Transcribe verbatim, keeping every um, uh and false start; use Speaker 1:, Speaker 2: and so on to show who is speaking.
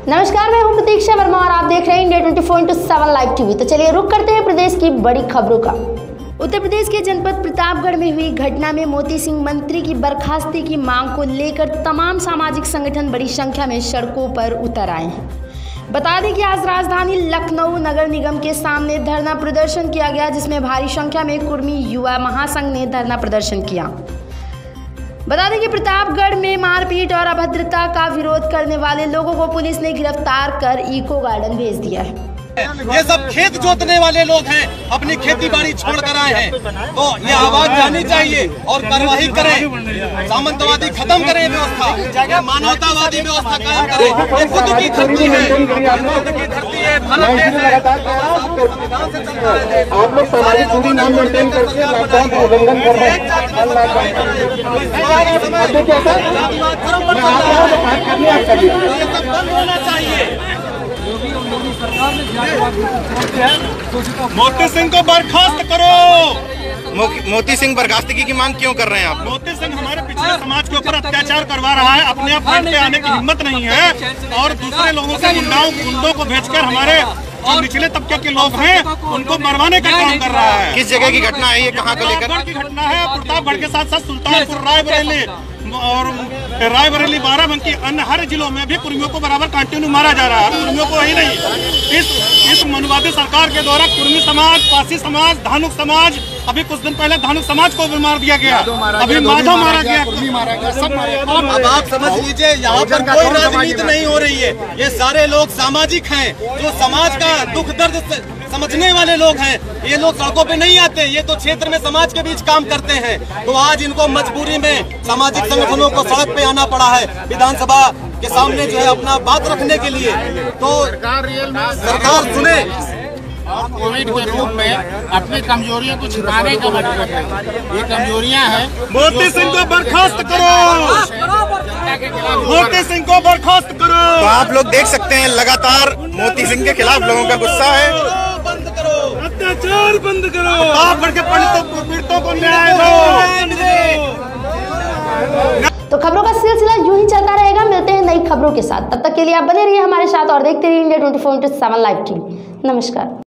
Speaker 1: नमस्कार, मैं हूं प्रतीक्षा वर्मा और आप देख रहे हैं India twenty four into seven live TV. तो चलिए रुक करते हैं प्रदेश की बड़ी खबरों का। उत्तर प्रदेश के जनपद प्रतापगढ़ में हुई घटना में मोती सिंह मंत्री की बर्खास्ती की मांग को लेकर तमाम सामाजिक संगठन बड़ी संख्या में सड़कों पर उतर आए हैं। बता दें कि आज राजधानी लखनऊ नगर निगम के सामने धरना प्रदर्शन किया गया, जिसमें भारी संख्या में कुर्मी युवा महासंघ ने धरना प्रदर्शन किया। बता दें कि प्रतापगढ़ में मारपीट और अभद्रता का विरोध करने वाले लोगों को पुलिस ने गिरफ्तार कर इको गार्डन भेज दिया है।
Speaker 2: ये सब खेत जोतने वाले लोग हैं, अपनी खेती बाड़ी छोड़ कर आए हैं, तो ये आवाज जानी चाहिए और कार्रवाई करें। सामंतवादी खत्म करें व्यवस्था, मानवतावादी व्यवस्था कायम करें। ये खुद की धरती है, खुद की धरती है, भारत देश है।
Speaker 3: आप लोग सामाजिक दूरी नाम मेंटेन करके लॉकडाउन का उल्लंघन कर रहे हैं।
Speaker 2: ये सब बंद होना चाहिए। मोती सिंह को बर्खास्त करो।
Speaker 4: मोती सिंह बर्खास्तगी की मांग क्यों कर रहे हैं आप?
Speaker 2: मोती सिंह हमारे पिछले समाज के ऊपर अत्याचार करवा रहा है, अपने आप फ्रंट पे आने की हिम्मत नहीं है और दूसरे लोगों से गुंडाओं गुंडों को भेजकर हमारे जो निचले तबके के लोग हैं उनको मरवाने का काम कर रहा है।
Speaker 4: किस जगह की घटना है ये, कहाँ को लेकर
Speaker 2: की घटना है? प्रतापगढ़ के साथ साथ सुल्तानपुर, रायबरेली और रायबरेली, बाराबंकी, अन्य हर जिलों में भी कुर्मियों को बराबर कंटिन्यू मारा जा रहा है। कुर्मियों को ही नहीं, इस इस मनुवादी सरकार के द्वारा कुर्मी समाज, पासी समाज, धानुक समाज, अभी कुछ दिन पहले धानुक समाज को भी मार दिया गया, अभी माधव मारा गया, कुर्मी मारा गया, सब मारा गया। अब आप समझ लीजिए, यहाँ पर कोई राजनीति नहीं हो रही है। ये सारे लोग सामाजिक हैं, जो समाज का दुख दर्द समझने वाले लोग हैं। ये लोग सड़कों पे नहीं आते, ये तो क्षेत्र में समाज के बीच काम करते हैं। तो आज इनको मजबूरी में सामाजिक संगठनों को सड़क पे आना पड़ा है विधानसभा के सामने जो है अपना बात रखने के लिए। तो सरकार सुने
Speaker 3: और कोविड के रूप में अपनी कमजोरियों को छुपाने का मतलब है, ये कमजोरियां हैं।
Speaker 2: मोती सिंह को बर्खास्त करो, मोती सिंह को बर्खास्त करो।
Speaker 4: तो आप लोग देख सकते हैं लगातार मोती सिंह के खिलाफ लोगों का गुस्सा है।
Speaker 2: बंद करो, अत्याचार बंद करो, प्रतापगढ़ के पीड़ितों पीड़ितों को न्याय दो।
Speaker 1: तो खबरों का सिलसिला यूं ही चलता रहेगा। मिलते हैं नई खबरों के साथ, तब तक के लिए आप बने रहिए हमारे साथ और देखते रहिए India twenty four into seven live TV. नमस्कार।